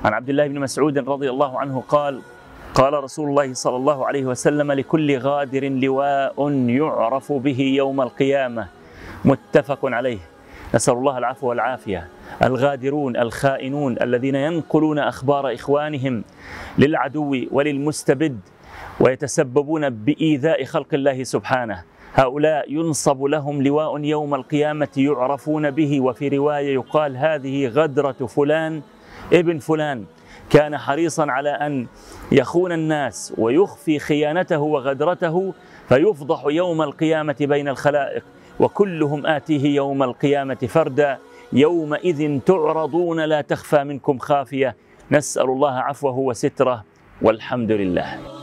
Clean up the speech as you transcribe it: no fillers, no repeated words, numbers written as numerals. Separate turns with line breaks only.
عن عبد الله بن مسعود رضي الله عنه قال: قال رسول الله صلى الله عليه وسلم: لكل غادر لواء يعرف به يوم القيامة. متفق عليه. نسأل الله العفو والعافية. الغادرون الخائنون الذين ينقلون أخبار إخوانهم للعدو وللمستبد ويتسببون بإيذاء خلق الله سبحانه، هؤلاء ينصب لهم لواء يوم القيامة يعرفون به. وفي رواية يقال: هذه غدرة فلان ابن فلان، كان حريصا على أن يخون الناس ويخفي خيانته وغدرته، فيفضح يوم القيامة بين الخلائق، وكلهم آتيه يوم القيامة فردا. يومئذ تعرضون لا تخفى منكم خافية. نسأل الله عفوه وستره، والحمد لله.